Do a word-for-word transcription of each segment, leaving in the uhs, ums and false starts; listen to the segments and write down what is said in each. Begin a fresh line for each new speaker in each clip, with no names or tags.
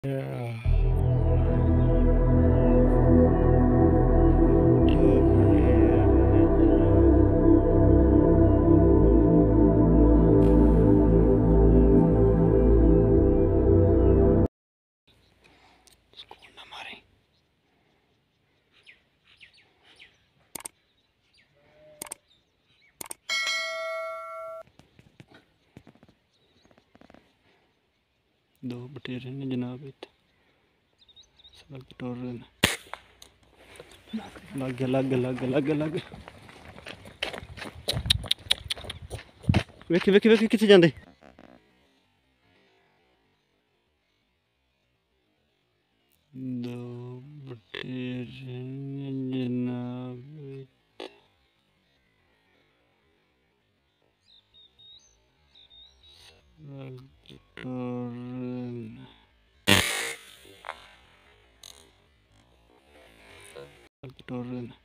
दो बटेरे ने जनाब इत सड़क टोर रहे हैं। लग गया लग गया लग गया लग गया लग गया। वेखी वेखी वेखी किथे जांदे। दो बटेरे ने जनाब इत सड़क टोर टोर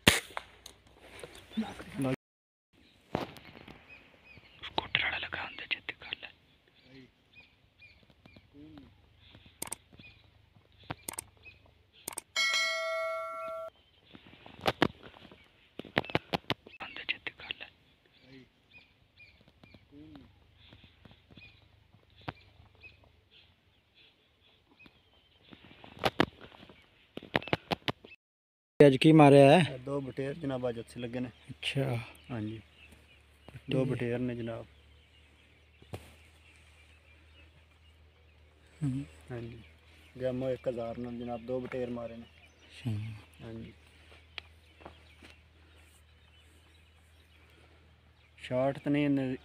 स्कूटर वाला लगा अंदर छेती कर ले। अंदर छेती कर ले। आज की मारे है? दो बटेर जनाब आज अच्छे लगे ने। अच्छा हाँ जी, दो बटेर ने जनाब। हाँ जी, गैमो एक हज़ार ने जनाब दो बटेर मारे ने। हाँ जी, शार्ट तो नहीं इन्हें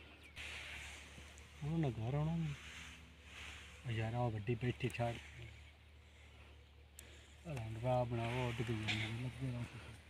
घर आना यार। आ गड्डी बैठी छाड़ बनाओ।